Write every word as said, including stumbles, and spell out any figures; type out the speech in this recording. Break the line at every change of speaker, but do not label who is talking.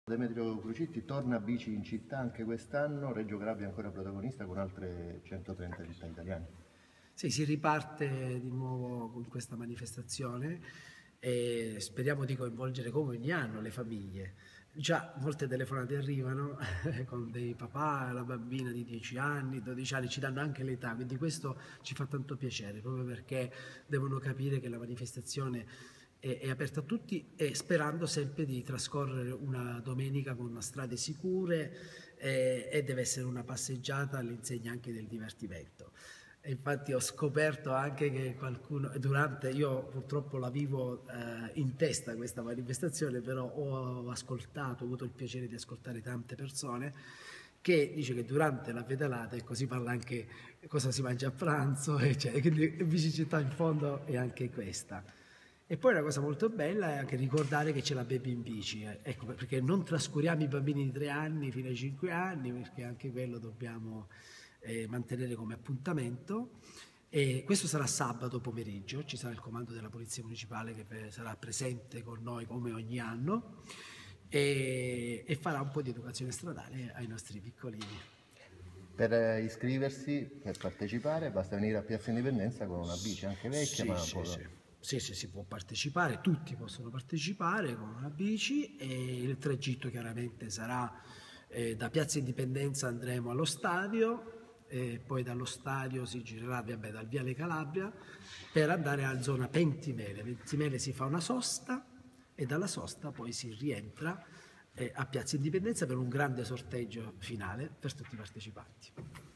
Demetrio Crucitti torna a bici in città anche quest'anno, Reggio Calabria è ancora protagonista con altre centotrenta città italiane.
Sì, si riparte di nuovo con questa manifestazione e speriamo di coinvolgere come ogni anno le famiglie. Già molte telefonate arrivano con dei papà, la bambina di dieci anni, dodici anni, ci danno anche l'età, quindi questo ci fa tanto piacere, proprio perché devono capire che la manifestazione è, è aperta a tutti e sperando sempre di trascorrere una domenica con strade sicure e, e deve essere una passeggiata all'insegna anche del divertimento. E infatti ho scoperto anche che qualcuno, durante, io purtroppo la vivo eh, in testa questa manifestazione, però ho ascoltato, ho avuto il piacere di ascoltare tante persone che dice che durante la pedalata, ecco, si parla anche cosa si mangia a pranzo, eccetera. Quindi Bicicetta in fondo è anche questa. E poi una cosa molto bella è anche ricordare che c'è la baby in bici, eh. Ecco, perché non trascuriamo i bambini di tre anni fino ai cinque anni, perché anche quello dobbiamo eh, mantenere come appuntamento. E questo sarà sabato pomeriggio, ci sarà il comando della Polizia Municipale che sarà presente con noi come ogni anno e, e farà un po' di educazione stradale ai nostri piccolini.
Per iscriversi, per partecipare, basta venire a Piazza Indipendenza con una bici, anche vecchia,
Sì,
ma
sì,
può...
sì. Sì, sì, si può partecipare, tutti possono partecipare con una bici e il tragitto chiaramente sarà eh, da Piazza Indipendenza andremo allo stadio e poi dallo stadio si girerà vabbè, dal Viale Calabria per andare alla zona Pentimele. Pentimele si fa una sosta e dalla sosta poi si rientra eh, a Piazza Indipendenza per un grande sorteggio finale per tutti i partecipanti.